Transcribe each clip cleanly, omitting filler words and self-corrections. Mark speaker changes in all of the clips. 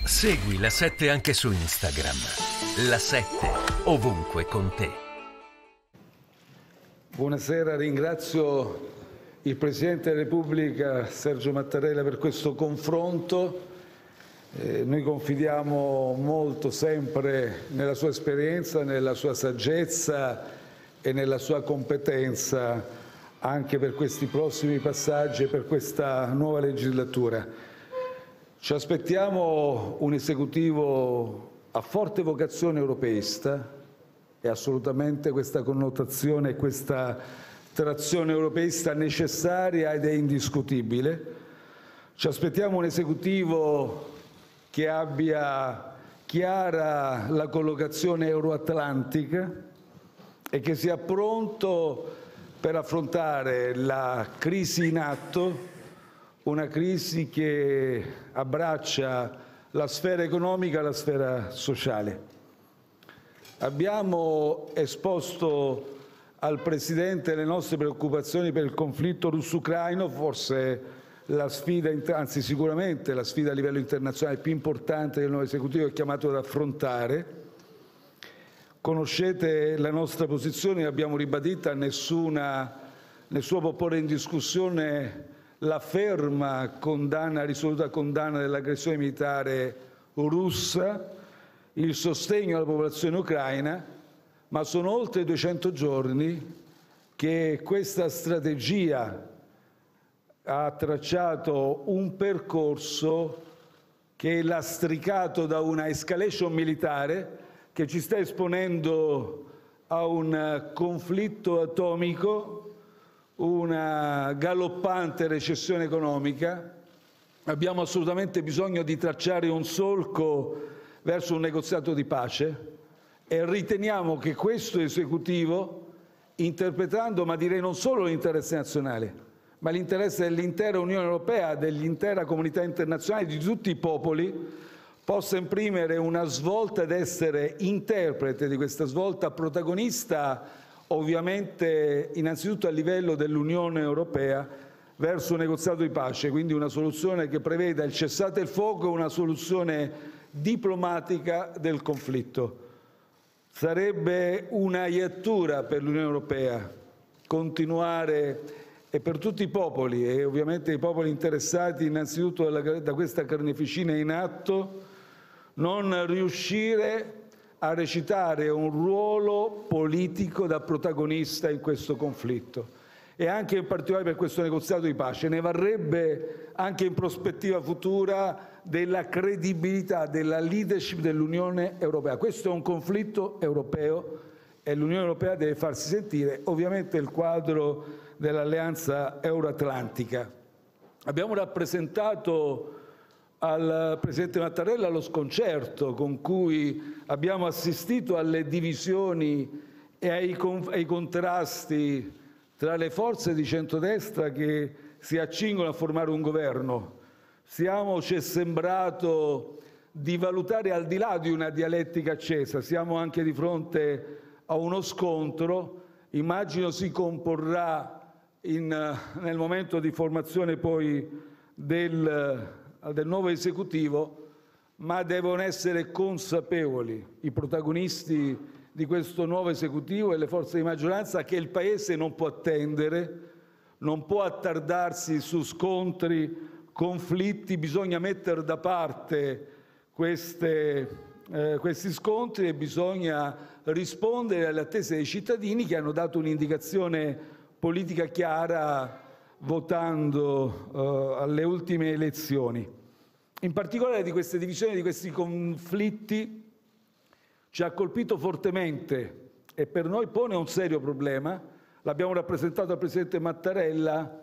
Speaker 1: Segui La 7 anche su Instagram. La 7 ovunque con te.
Speaker 2: Buonasera, ringrazio il Presidente della Repubblica Sergio Mattarella per questo confronto. Noi confidiamo molto sempre nella sua esperienza, nella sua saggezza e nella sua competenza anche per questi prossimi passaggi e per questa nuova legislatura. Ci aspettiamo un esecutivo a forte vocazione europeista e assolutamente questa connotazione e questa trazione europeista necessaria ed è indiscutibile. Ci aspettiamo un esecutivo che abbia chiara la collocazione euroatlantica e che sia pronto per affrontare la crisi in atto, una crisi che abbraccia la sfera economica e la sfera sociale. Abbiamo esposto al Presidente le nostre preoccupazioni per il conflitto russo-ucraino, forse la sfida, anzi sicuramente la sfida a livello internazionale più importante che il nuovo esecutivo è chiamato ad affrontare. Conoscete la nostra posizione, l'abbiamo ribadita, nessuno può porre in discussione la ferma condanna, risoluta condanna dell'aggressione militare russa, il sostegno alla popolazione ucraina, ma sono oltre 200 giorni che questa strategia ha tracciato un percorso che è lastricato da una escalation militare che ci sta esponendo a un conflitto atomico, una galoppante recessione economica. Abbiamo assolutamente bisogno di tracciare un solco verso un negoziato di pace e riteniamo che questo esecutivo, interpretando, ma direi non solo l'interesse nazionale, ma l'interesse dell'intera Unione Europea, dell'intera comunità internazionale, di tutti i popoli, possa imprimere una svolta ed essere interprete di questa svolta, protagonista ovviamente innanzitutto a livello dell'Unione Europea verso un negoziato di pace, quindi una soluzione che preveda il cessate il fuoco e una soluzione diplomatica del conflitto. Sarebbe una iattura per l'Unione Europea continuare e per tutti i popoli e ovviamente i popoli interessati innanzitutto da questa carneficina in atto, non riuscire a recitare un ruolo politico da protagonista in questo conflitto e anche in particolare per questo negoziato di pace. Ne varrebbe anche in prospettiva futura della credibilità, della leadership dell'Unione Europea. Questo è un conflitto europeo e l'Unione Europea deve farsi sentire, ovviamente il quadro dell'alleanza euroatlantica. Abbiamo rappresentato al Presidente Mattarella lo sconcerto con cui abbiamo assistito alle divisioni e ai contrasti tra le forze di centrodestra che si accingono a formare un governo. Ci è sembrato di valutare al di là di una dialettica accesa, siamo anche di fronte a uno scontro, immagino si comporrà nel momento di formazione poi del nuovo esecutivo, ma devono essere consapevoli i protagonisti di questo nuovo esecutivo e le forze di maggioranza che il Paese non può attendere, non può attardarsi su scontri, conflitti, bisogna mettere da parte questi scontri e bisogna rispondere alle attese dei cittadini che hanno dato un'indicazione politica chiara votando alle ultime elezioni. In particolare di queste divisioni, di questi conflitti, ci ha colpito fortemente e per noi pone un serio problema, l'abbiamo rappresentato al Presidente Mattarella,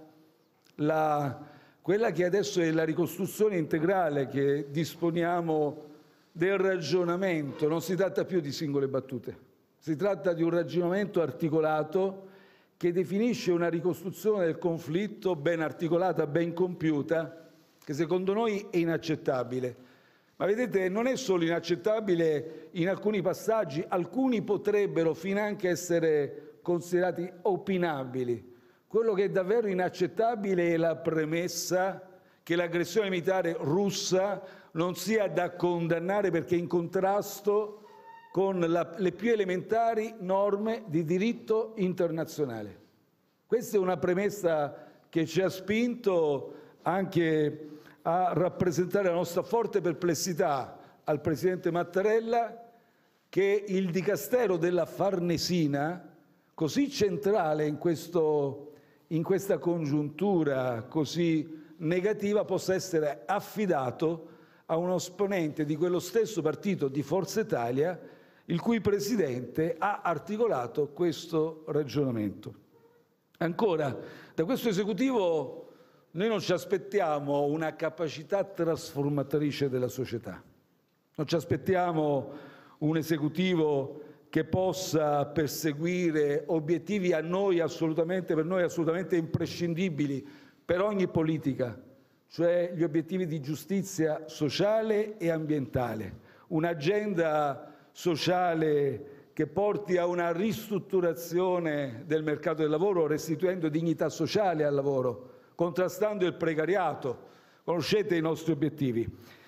Speaker 2: quella che adesso è la ricostruzione integrale che disponiamo del ragionamento. Non si tratta più di singole battute, si tratta di un ragionamento articolato che definisce una ricostruzione del conflitto ben articolata, ben compiuta, che secondo noi è inaccettabile. Ma vedete, non è solo inaccettabile in alcuni passaggi, alcuni potrebbero finanche essere considerati opinabili. Quello che è davvero inaccettabile è la premessa che l'aggressione militare russa non sia da condannare perché in contrasto con le più elementari norme di diritto internazionale. Questa è una premessa che ci ha spinto anche a rappresentare la nostra forte perplessità al Presidente Mattarella che il Dicastero della Farnesina, così centrale in questa congiuntura così negativa, possa essere affidato a uno esponente di quello stesso partito di Forza Italia, il cui Presidente ha articolato questo ragionamento. Ancora, da questo esecutivo noi non ci aspettiamo una capacità trasformatrice della società, non ci aspettiamo un esecutivo che possa perseguire obiettivi per noi assolutamente imprescindibili per ogni politica, cioè gli obiettivi di giustizia sociale e ambientale, un'agenda sociale che porti a una ristrutturazione del mercato del lavoro, restituendo dignità sociale al lavoro, contrastando il precariato. Conoscete i nostri obiettivi.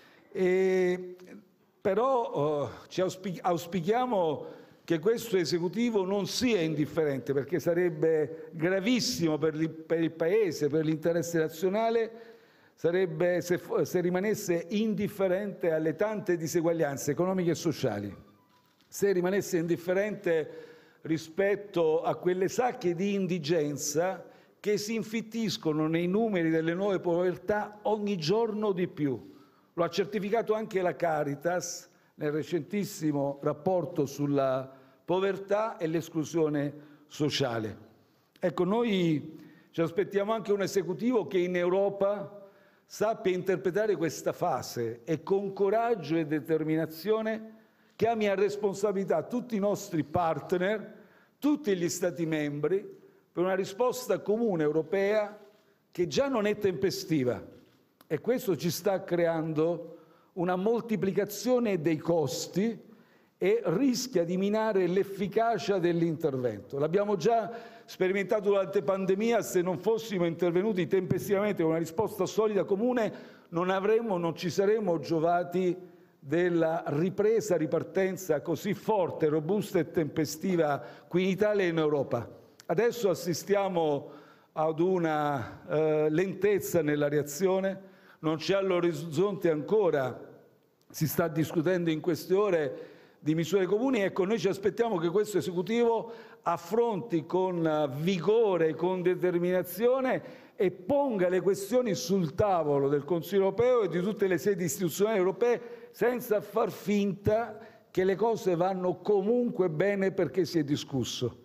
Speaker 2: Però auspichiamo che questo esecutivo non sia indifferente, perché sarebbe gravissimo per il Paese, per l'interesse nazionale, sarebbe se rimanesse indifferente alle tante diseguaglianze economiche e sociali, se rimanesse indifferente rispetto a quelle sacche di indigenza che si infittiscono nei numeri delle nuove povertà ogni giorno di più. Lo ha certificato anche la Caritas nel recentissimo rapporto sulla povertà e l'esclusione sociale. Ecco, noi ci aspettiamo anche un esecutivo che in Europa sappia interpretare questa fase e con coraggio e determinazione chiami a responsabilità tutti i nostri partner, tutti gli Stati membri, per una risposta comune europea che già non è tempestiva. E questo ci sta creando una moltiplicazione dei costi e rischia di minare l'efficacia dell'intervento. L'abbiamo già sperimentato durante la pandemia: se non fossimo intervenuti tempestivamente con una risposta solida comune, non ci saremmo giovati della ripartenza così forte, robusta e tempestiva qui in Italia e in Europa. Adesso assistiamo ad una lentezza nella reazione, non c'è all'orizzonte ancora, si sta discutendo in queste ore di misure comuni. Ecco, noi ci aspettiamo che questo esecutivo affronti con vigore, con determinazione e ponga le questioni sul tavolo del Consiglio europeo e di tutte le sedi istituzionali europee, senza far finta che le cose vanno comunque bene perché si è discusso.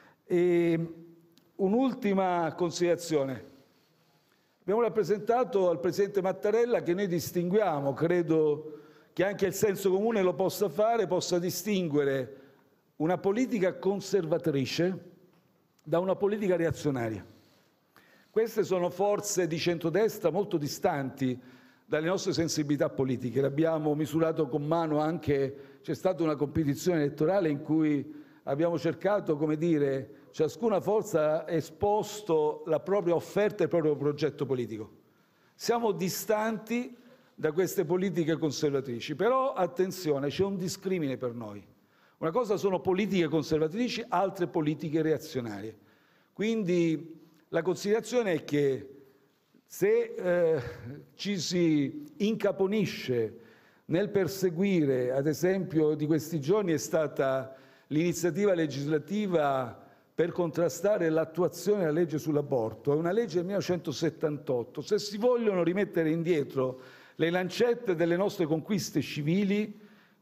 Speaker 2: E un'ultima considerazione. Abbiamo rappresentato al Presidente Mattarella che noi distinguiamo, credo che anche il senso comune lo possa fare, possa distinguere una politica conservatrice da una politica reazionaria. Queste sono forze di centrodestra molto distanti dalle nostre sensibilità politiche. L'abbiamo misurato con mano anche, c'è stata una competizione elettorale in cui abbiamo cercato, come dire, ciascuna forza ha esposto la propria offerta e il proprio progetto politico. Siamo distanti da queste politiche conservatrici, però attenzione, c'è un discrimine per noi. Una cosa sono politiche conservatrici, altre politiche reazionarie. Quindi la considerazione è che se ci si incaponisce nel perseguire, ad esempio di questi giorni è stata l'iniziativa legislativa per contrastare l'attuazione della legge sull'aborto, è una legge del 1978. Se si vogliono rimettere indietro le lancette delle nostre conquiste civili,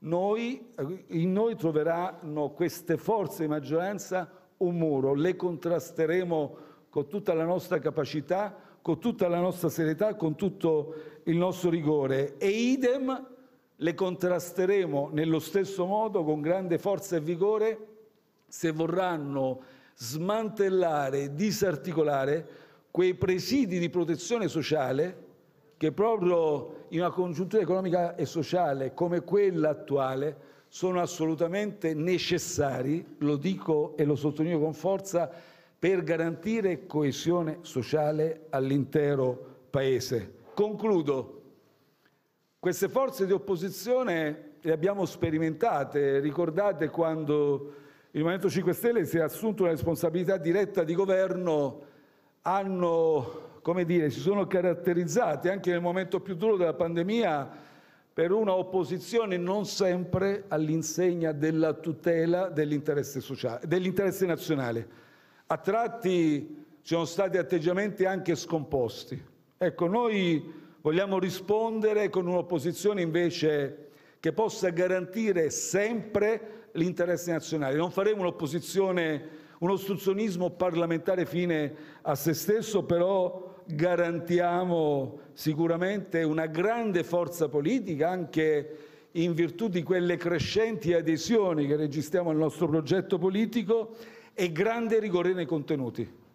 Speaker 2: in noi troveranno queste forze di maggioranza un muro. Le contrasteremo con tutta la nostra capacità, con tutta la nostra serietà, con tutto il nostro rigore. E idem, le contrasteremo nello stesso modo, con grande forza e vigore, se vorranno smantellare, disarticolare quei presidi di protezione sociale che proprio in una congiuntura economica e sociale come quella attuale sono assolutamente necessari, lo dico e lo sottolineo con forza, per garantire coesione sociale all'intero Paese. Concludo. Queste forze di opposizione le abbiamo sperimentate. Ricordate quando il Movimento 5 Stelle si è assunto una responsabilità diretta di governo, si sono caratterizzati anche nel momento più duro della pandemia per una opposizione non sempre all'insegna della tutela dell'interesse sociale, dell'interesse nazionale. A tratti ci sono stati atteggiamenti anche scomposti. Ecco, noi vogliamo rispondere con un'opposizione invece che possa garantire sempre l'interesse nazionale. Non faremo un'opposizione, un ostruzionismo parlamentare fine a se stesso, però garantiamo sicuramente una grande forza politica anche in virtù di quelle crescenti adesioni che registriamo al nostro progetto politico e grande rigore nei contenuti.